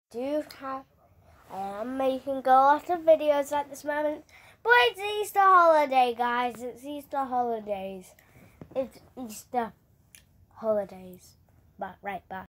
I am making a lot of videos at this moment, but it's Easter holiday, guys. It's Easter holidays. It's Easter holidays. But right back.